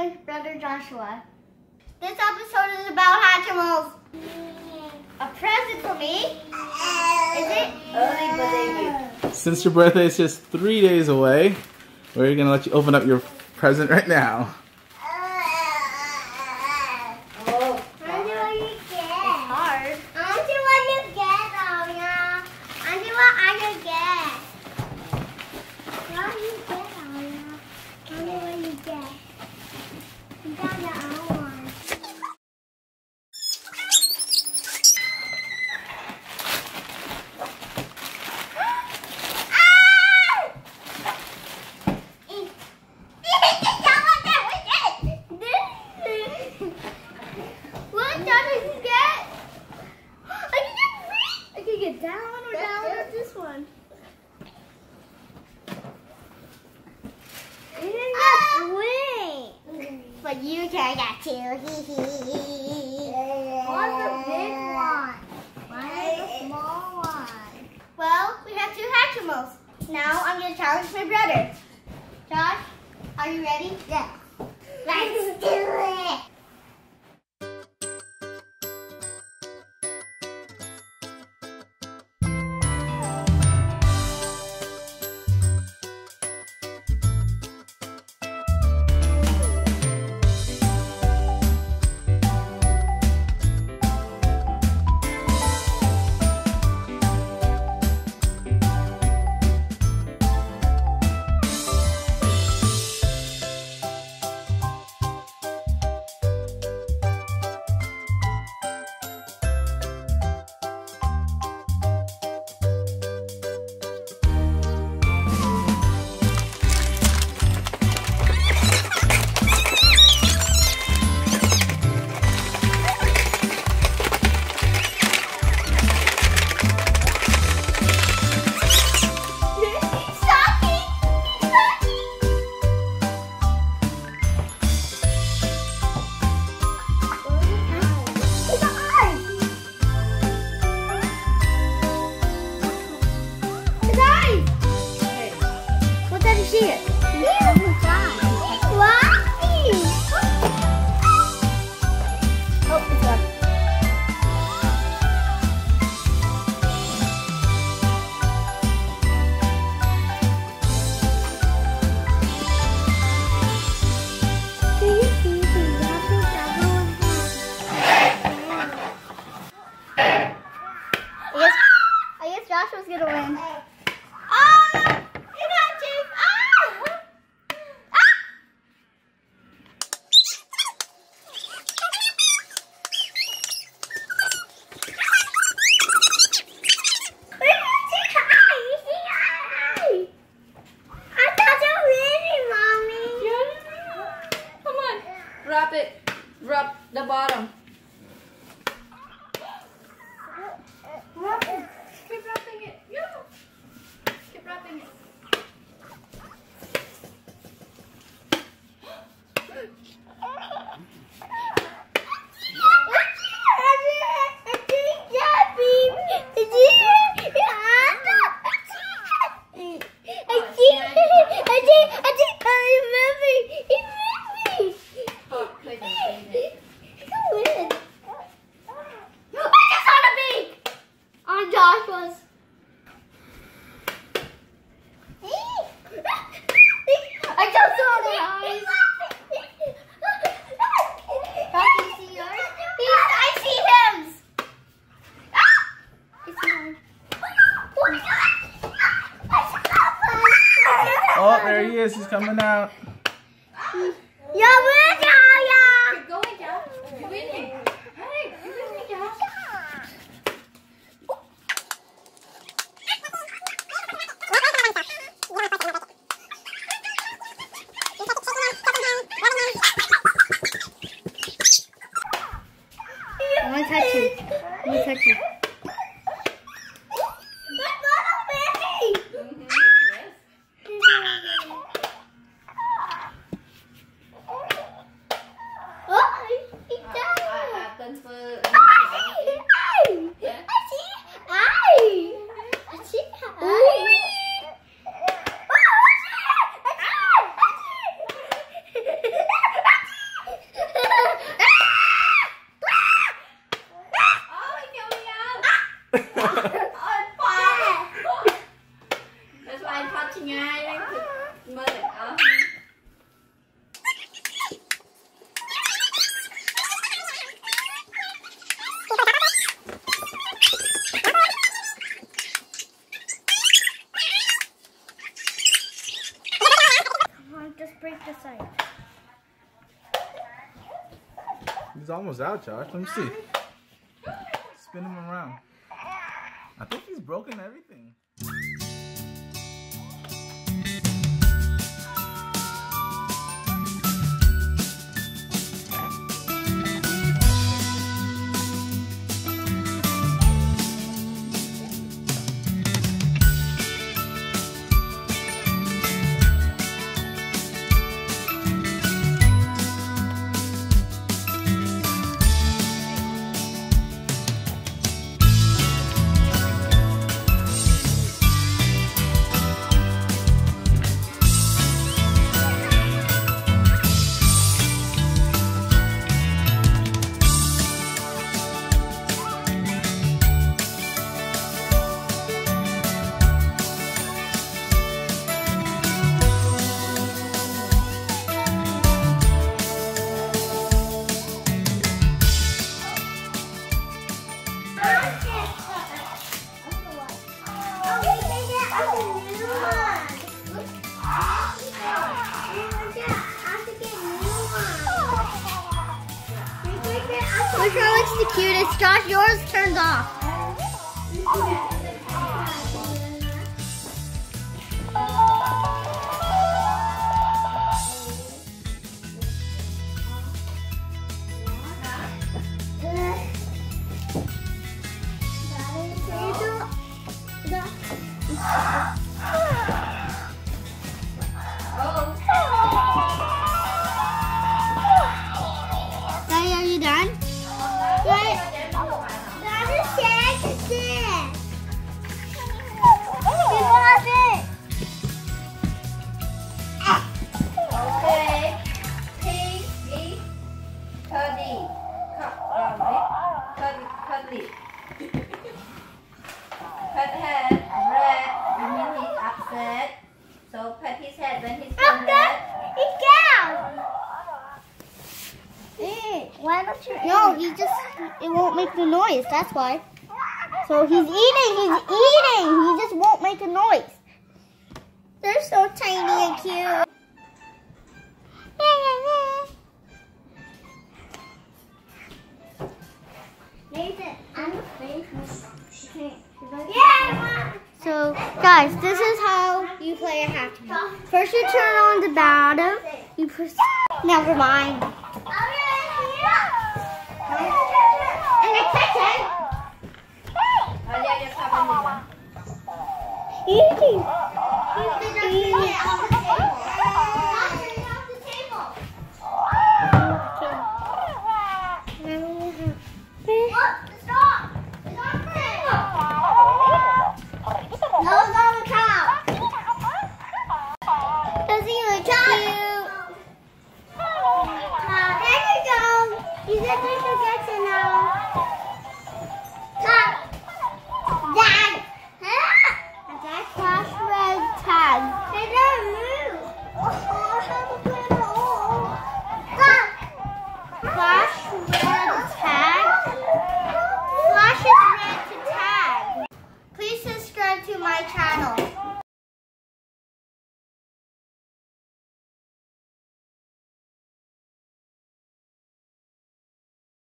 my brother Joshua. This episode is about Hatchimals. A present for me? Is it? Early birthday. Since your birthday is just 3 days away, we're gonna let you open up your present right now. Oh, Auntie, what you get? It's hard. Auntie, what you get, Aria? Auntie, what I you get? What you get, Aria? Auntie, what you get? You got your own one. But you can get two. What's the big one? Why is the small one? Well, we have two Hatchimals. Now I'm going to challenge my brother. Josh, are you ready? Yeah. Let's do it. Joshua's gonna win. Oh! You got Chief! Ah! I thought you were winning, Mommy. Come on. Wrap it. Wrap the bottom. Wrap it. Keep wrapping it. Yeah. Keep wrapping it. Joshua's. I just saw the eyes. Can you see yours? I see him. It's mine. Oh, there he is. He's coming out. You're winning, Aria. Keep going, Josh. You're winning. Hey, you're winning, Josh. I want to touch you. I want to touch you. That's why I'm touching ai mơ đó. Just break the side. He's almost out, Josh. Let me see. Spin him around. I think he's broken everything. Which one looks the cutest? Josh, yours turned off. Daddy, are you done? Pet head red, it means he's upset. So pet his head when he's done that. Why don't you? No, it won't make the noise. That's why. So he's eating. He just won't make a noise. They're so tiny and cute. So, guys, this is how you play a Hatchimal. First, you turn on the bottom. You press. Never mind.